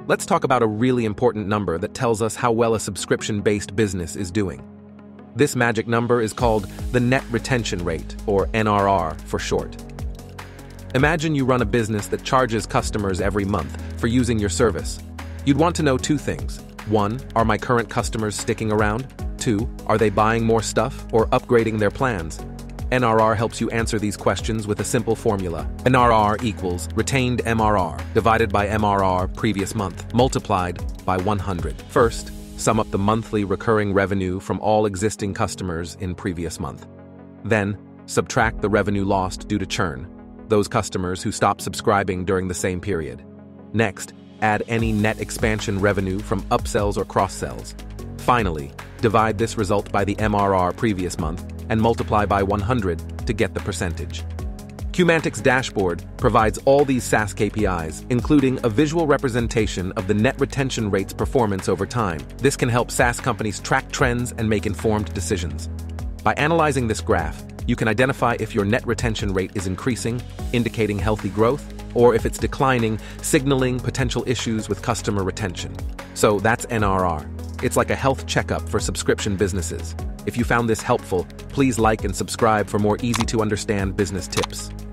Let's talk about a really important number that tells us how well a subscription-based business is doing. This magic number is called the net retention rate, or NRR for short. Imagine you run a business that charges customers every month for using your service. You'd want to know two things. 1, are my current customers sticking around? 2, are they buying more stuff or upgrading their plans? NRR helps you answer these questions with a simple formula. NRR equals retained MRR divided by MRR previous month multiplied by 100. First, sum up the monthly recurring revenue from all existing customers in previous month. Then, subtract the revenue lost due to churn, those customers who stopped subscribing during the same period. Next, add any net expansion revenue from upsells or cross-sells. Finally, divide this result by the MRR previous month and multiply by 100 to get the percentage. Qmantic's dashboard provides all these SaaS KPIs, including a visual representation of the net retention rate's performance over time. This can help SaaS companies track trends and make informed decisions. By analyzing this graph, you can identify if your net retention rate is increasing, indicating healthy growth, or if it's declining, signaling potential issues with customer retention. So that's NRR. It's like a health checkup for subscription businesses. If you found this helpful, please like and subscribe for more easy-to-understand business tips.